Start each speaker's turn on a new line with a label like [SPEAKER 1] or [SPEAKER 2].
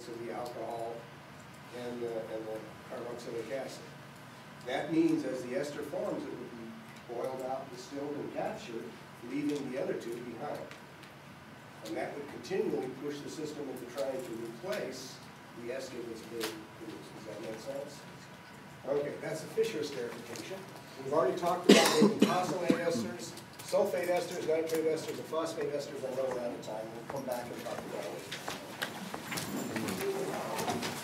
[SPEAKER 1] So the alcohol and the carboxylic acid. That means as the ester forms, it will be boiled out, distilled, and captured, leaving the other two behind. And that would continually push the system into trying to replace the ester that's being produced. Does that make sense? Okay, that's the Fischer esterification. We've already talked about making tosylate esters, sulfate esters, nitrate esters, and phosphate esters. I'm running out of time. We'll come back and talk about it.